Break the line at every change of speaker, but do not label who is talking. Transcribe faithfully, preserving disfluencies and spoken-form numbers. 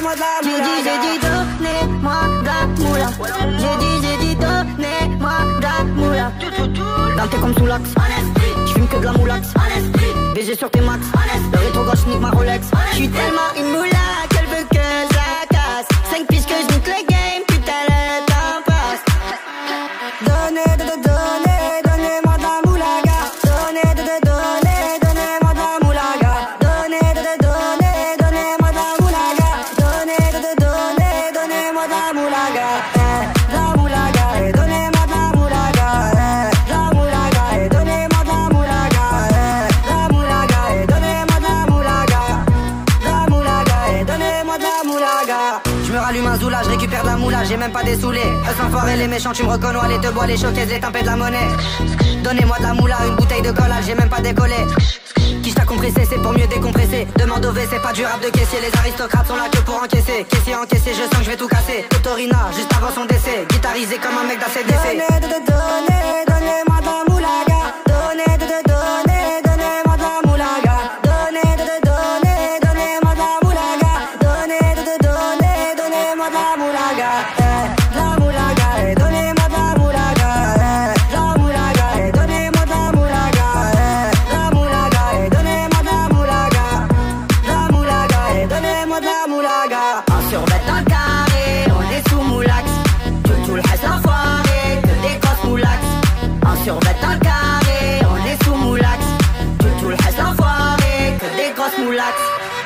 donnez-moi de la
J'ai
moulaga.
dit, j'ai dit, donnez-moi de la moula. J'ai dit, j'ai dit, donnez-moi de la moula. Dans tes comme sous l'axe, j'fume que de la moulax. B G sur tes max, le rétro gauche nique ma Rolex. J'suis tellement une moula qu'elle veut que je la casse. Cinq piges que j'nique le game, putain le temps passe.
Donnez, donnez, donnez, donnez-moi de la moulaga. Donnez, donnez, donnez, donnez-moi de la moulaga. Donnez, donnez, donnez, donnez-moi de la moulaga. Donnez, donnez, donnez, donnez-moi de la moulaga. Eh, de la moulaga, eh, donnez-moi de la moulaga. Eh, de la moulaga, eh, donnez-moi de la moulaga. Eh, de la moulaga, eh, donnez-moi de la moulaga. De la moulaga, eh, donnez-moi de la moulaga.
Je me rallume un zoula, je récupère de la moula, j'ai même pas des saoulés. Eux sans foirer les méchants, tu me reconnais, les deux bois, les choquaises, les tempêtes de la monnaie. Donnez-moi de la moula, une bouteille de cola, j'ai même pas décollé. Qui t'a compressé, c'est pour mieux décompresser. Demande au V, c'est pas du rap de caissier. Les aristocrates sont là que pour encaisser. Caissier encaissé, je sens que je vais tout casser. Totorina, juste avant son décès. Guitarisé comme un mec d'A C D C.
Donnez, donnez, donnez, donnez-moi de la moulaga. Donnez, donnez, donnez, donnez-moi de la moulaga. Donnez, donnez, donnez, donnez-moi de la moulaga. Donnez, donnez, donnez, donnez-moi de la moulaga. Eh, de la moulaga, eh, donnez-moi de la moulaga. Eh, de la moulaga, eh, donnez-moi de la moulaga. Eh, de la moulaga, eh, donnez-moi de la moulaga. De la moulaga, eh, donnez-moi de la moulaga.
Un survêt dans le carré, on est sous moulax. Tout, tout le reste l'enfoiré, que des grosses moulax. Un survêt dans le carré, on est sous moulax. Tout, tout le reste l'enfoiré, que des grosses moulax.